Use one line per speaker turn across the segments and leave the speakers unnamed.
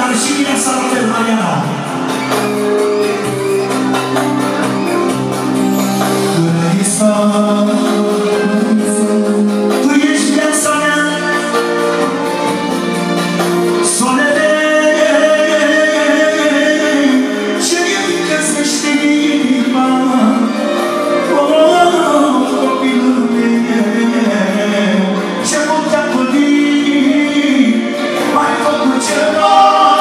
și viața la fel, Mariana. Raisa, tu ești viața mea, soarele ce mi încălzește inima. Copilul meu, ce mult te-am dorit, mai făcut ceva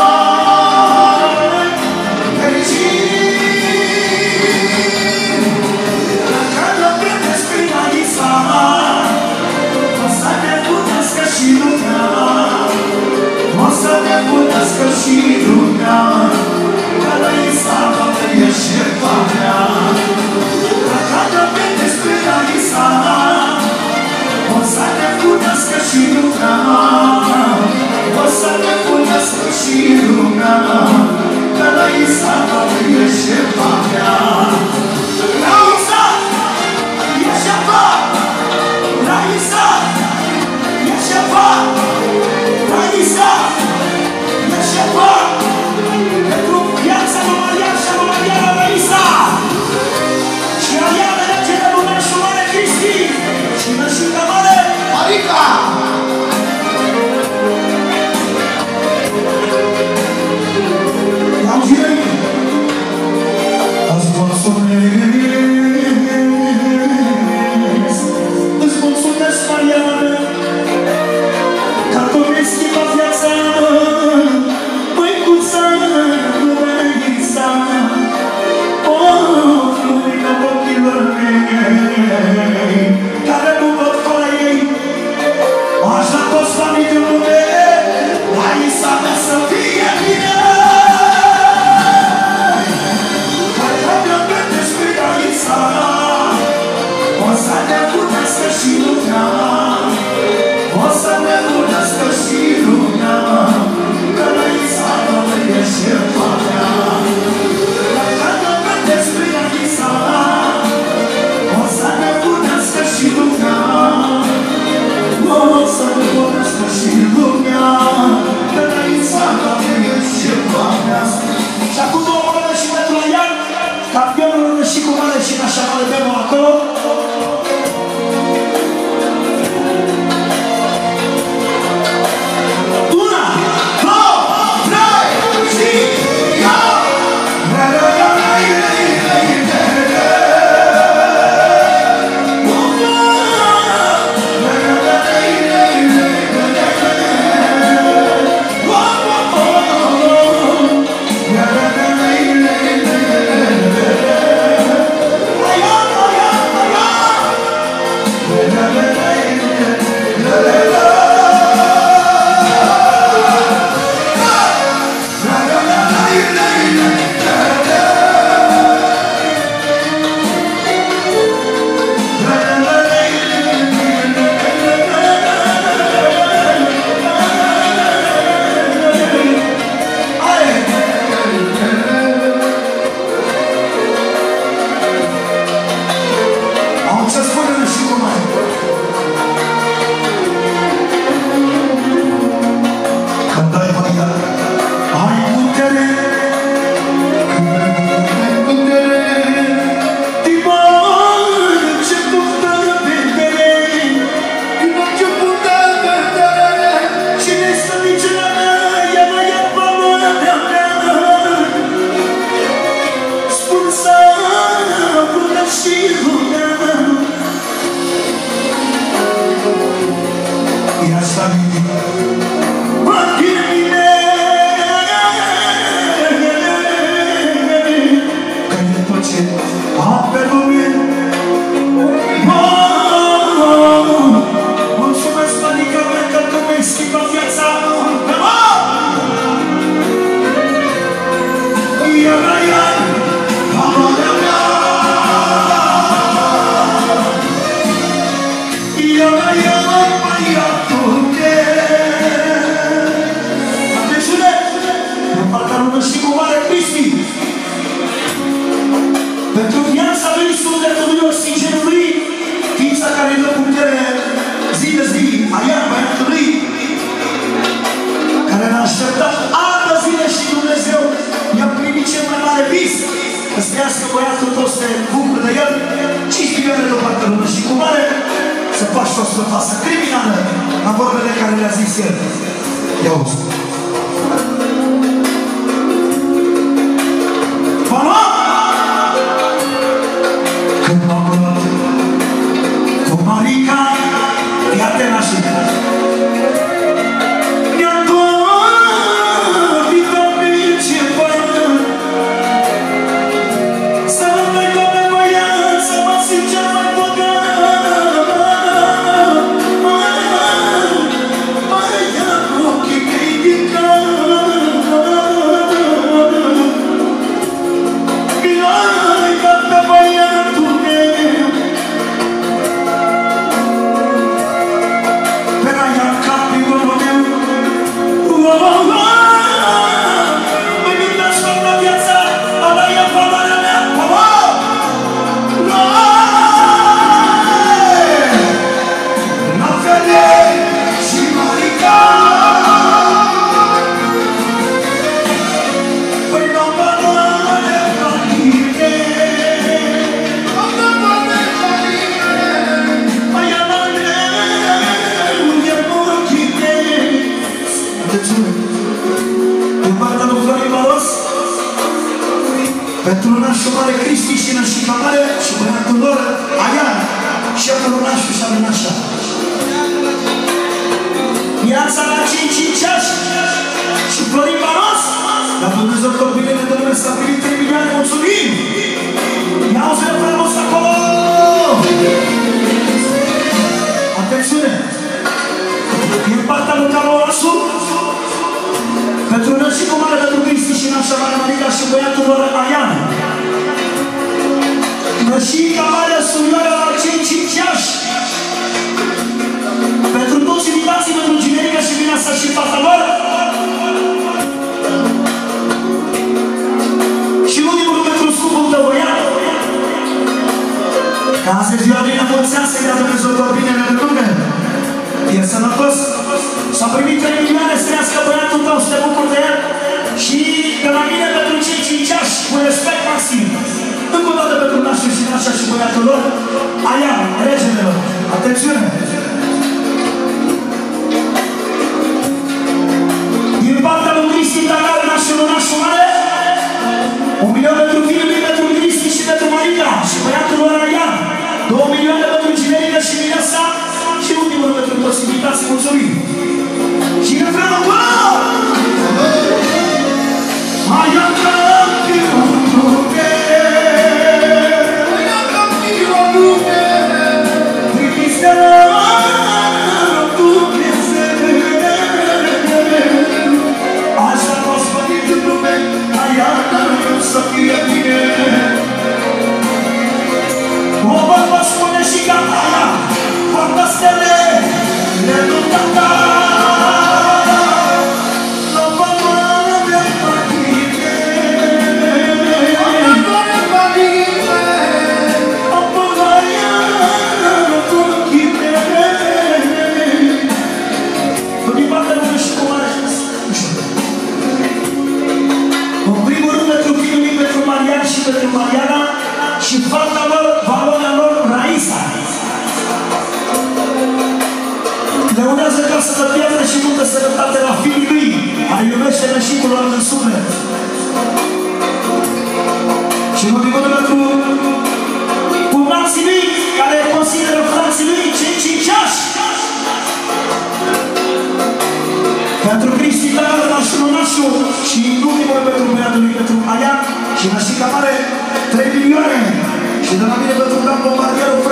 fericit. Dacă nu plătesc prin Raisa, o să te putească și lumea, o să te putească și lumea, că Raisa toată e șefa mea. Dacă nu plătesc prin Raisa, o să te putească și lumea, o să te putească și lumea, că Raisa toată e șefa mea. Raisa, e șefa! Raisa, e șefa! Raisa, e șefa! Pentru viața lui Marian și a lui Mariana Raisa! Și a ea de regele lui nașul mare Cristi! Și nășică mare Marica! cu mare să faci toți tot asta criminală la vorbele care le-a zis el. Ia uzi. Valo! Când m-am luat cu Marica, ia-te la și mi-am dorit pe ce pără să mă mai doamne băiat, să mă simt cel mai bogat. Băiat cu ochii ridicat, mi-ai dat pe băiatul meu pe aia capilul meu. Mă gândesc tot la viața, ala e valoarea mea. La fete și Marica, păi n-am valoare la tine. Aia la greu e ochii tăi. Atențiune! Din partea lui Florin Baros, pentru nașul mare Cristi și nașica mare și băiatul lor, Aian, șeful nașul și ale nașa. Viața la 5 ani și Florin Baros, dar Dumnezeu tot bine de lume s-a primit 3 milioane, mulțumim! Ia-uzi-le frumos acolo! Atențiune! Din partea lui Caloasu, pentru nășicul mare pentru Cristi și nașa mare Marica și băiatul lor Aian. Nășica mare surioară la cei 5 ani. Pentru toți invitații, pentru Ginerica și Mineasa și fata lor. Și ultimul pentru scumpul tău băiat. Ca azi e ziua bine, mulți ani să-i dea Dumnezeu tot binele de lume. E sănătos. S-a primit 3 milioane, să trăiască băiatul tău, să te bucuri de el. Și de la mine pentru cei 5 ani, cu respect maxim. Încă o dată pentru nașul și nașa și băiatul lor, Aian, regele lor. Atențiune! Din partea lui Cristi Tagar, nașul mare, 1 milion pentru fiul lui, pentru Cristi și pentru Marica și băiatul lor Aian. 2 milioane pentru Ginerica și Mineasa și ultimul pentru toți invitații, mulțumim! Și refrenul, wow! Aian campion lume, Aian campion lume, trimise la Dumnezeu. Așa n-o spătit în lume, Aian să fie bine. O vă spune și gata aia, poartă stele, le nu tata. Pentru Mariana și fata lor, valoarea lor, Raisa. Le unează casă de piatră și multă sănătate la fiii lui, care iubește nășicul lor în suflet. Și în ultimul pentru pumnații lui, care consideră frații lui cei 5 ani. Pentru Cristi Tagar, nașul și în ultimul pentru băiatul lui, pentru Aian și nașica mare, 3 milioane. Și de la mine pentru Dan Bombardier,